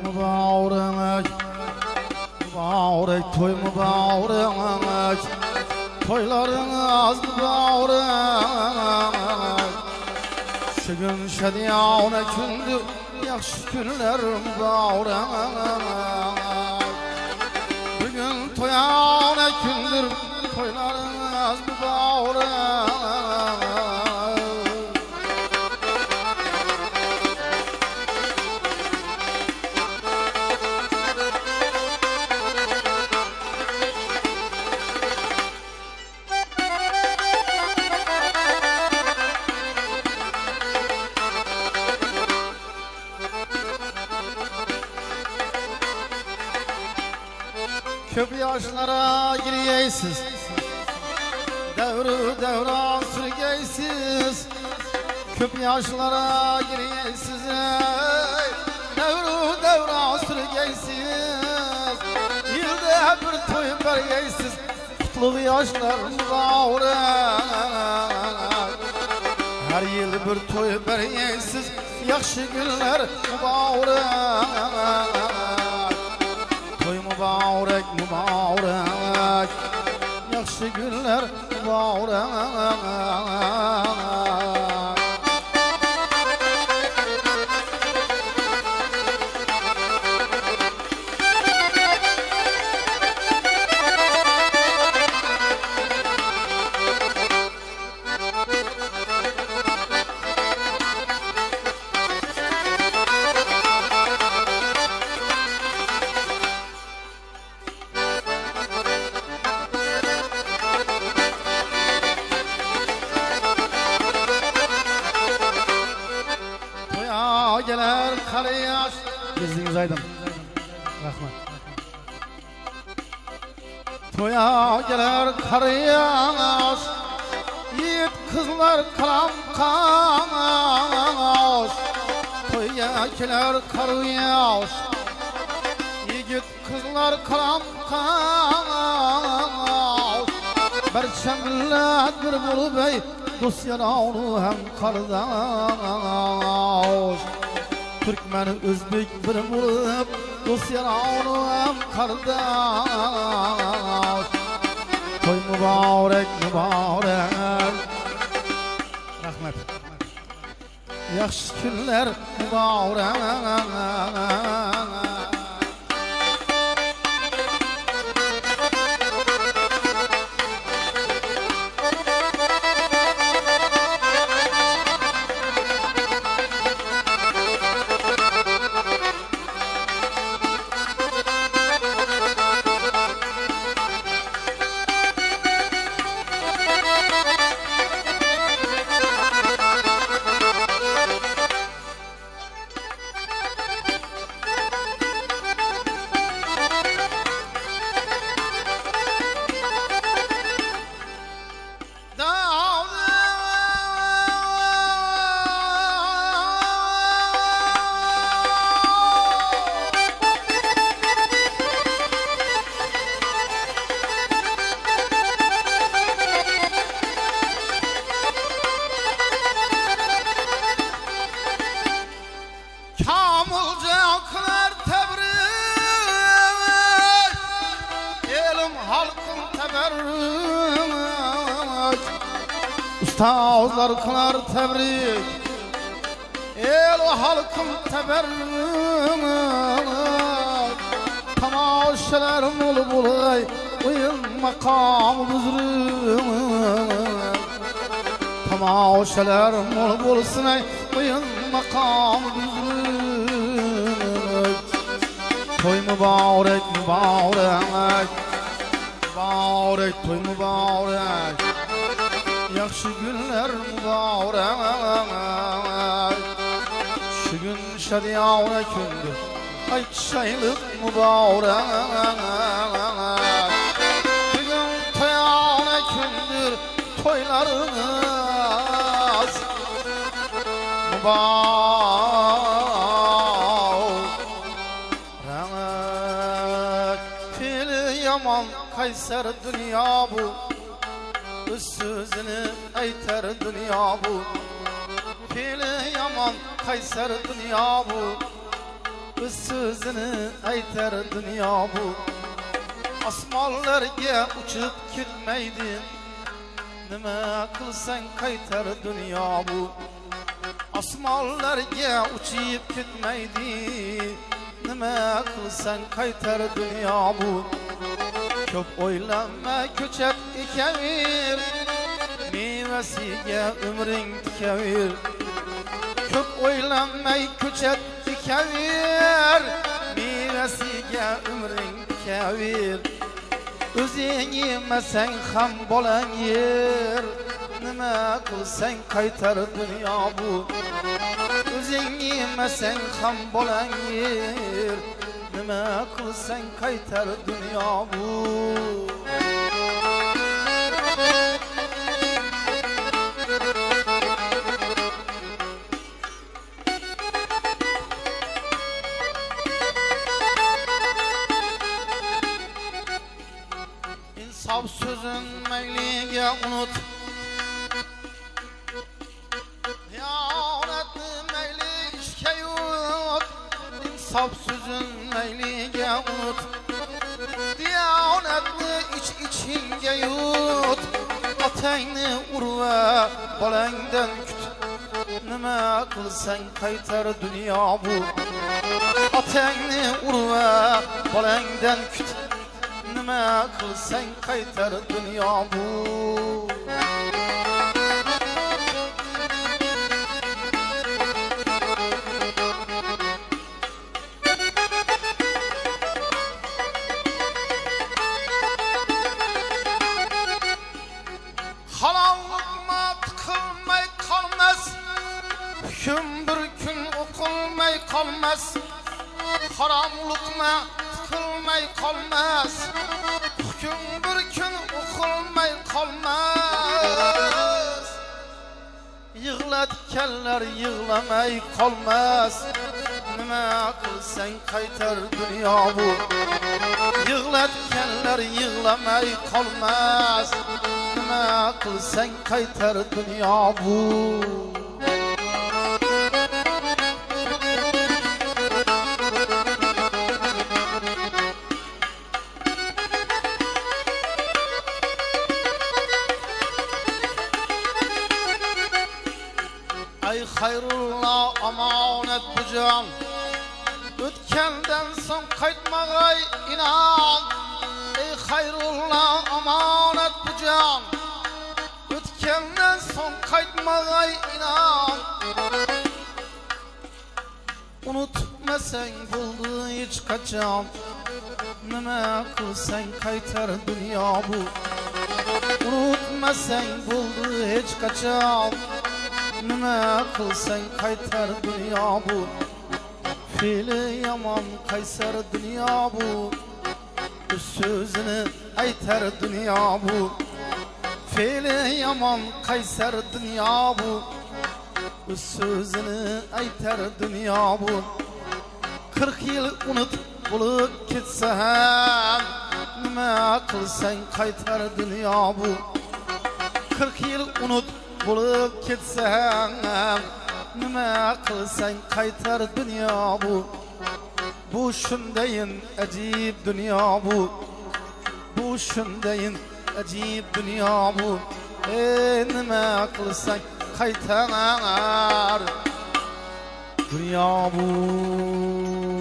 mübarek, mübarek toy mübarek, toylarınız mübarek. Şu gün şadiyane kündür, yaxşı günler mübarek. Bugün toyane kündür, toylarınız mübarek. Köp yaşlara gireysiz, devru devran sürgeysiz. Köp yaşlara gireysiz, devru devran sürgeysiz. Yılda bir toy bergeysiz, kutlu yaşlar mübarek. Her yıl bir toy bergeysiz, yaxşı günler mübarek. Mübarek, mübarek, yaxşı günler mübarek. Gelir kara yaş. Yüzünüz aydın. Rahmet. Toya gelir kara yaş. Yiğit kızlar kalam kaş. Toya gelir kara yaş. Yiğit kızlar kalam kaş. Berçem millet bir bulu bey. Dosyana onu hem kardeş. Türkmen Özbek bir bulup dosyana onu hem kardeş. Toy mübarek mübarek. Rahmet. Yaxşı günler mübarek. Ustazlar kılar tebrik, el halkım teberrük. Tamaşalar mul bulay, uyum makamı büzrük. Tamaşalar mul bulsun ay, uyum makamı büzrük. Toy mübarek mübarek, mübarek toy mübarek. Yaxşı günler mübarek. Şu gün şadiyane kündür, ay çaylık mübarek. Bugün toyane kündür, toylarınız mübarek. Fili yaman Kayser dünya bu, öz sözünü aytar dünya bu. Fili yaman Kayser dünya bu, o'z so'zini aytar dunyo bu. Osmonlarga uchib ketmaydi, nima qilsang qaytar dunyo bu. Osmonlarga uchib ketmaydi, nima qilsang qaytar dunyo bu. Ko'p o'ylanma ko'chat ekaver, mevasiga umring tikaver. Ko'p o'ylanmay ko'chat ekaver, mevasiga umring tikaver. O'zing yemasang ham bolang yer, nima qilsang qaytar dunyo bu. O'zing yemasang ham bolang yer, nima qilsang qaytar dunyo bu. İnsaf sözün meyliğe unut, hıyanetli meyli işke yut. İnsaf sözün meyliğe unut, diyanetli içinge yut. Atayni urva balangdan küt, nima qilsang qaytar dunyo bu. Atayni urva balangdan küt, nima qilsang qaytar dunyo bu. Haramlıkma tıkılmay kalmaz, hüküm bir gün okulmay kalmaz. Haramlıkma tıkılmay kalmaz, hüküm bir gün okulmay kalmaz. Yığlatkenler yığlamay kalmaz, nima qilsang qaytar dunyo bu. Yığlatkenler yığlamay kalmaz, nima qilsang qaytar dunyo bu. Ey hayrullah amanet bu can, ötkenden son qaytmagay inan. Ey hayrullah amanet bu can, ötkenden son qaytmagay inan. Unutmasang bo'ldi hech qachon, nima qilsang qaytar dunyo bu. Unutmasang bo'ldi hech qachon, nima qilsang qaytar dunyo bu. Fe'li yomon qaysar dunyo bu, o'z so'zini aytar dunyo bu. Fe'li yomon qaysar dunyo bu, o'z so'zini aytar dunyo bu. 40 yil unut bo'lib ketsa ham, nima qilsang qaytar dunyo bu. 40 yil unut bo'lib ketsa ham, nima qilsang qaytar dunyo bu. Bu shundayin ajib dunyo bu, bu shundayin ajib dunyo bu. Nima qilsang qaytar dunyo bu.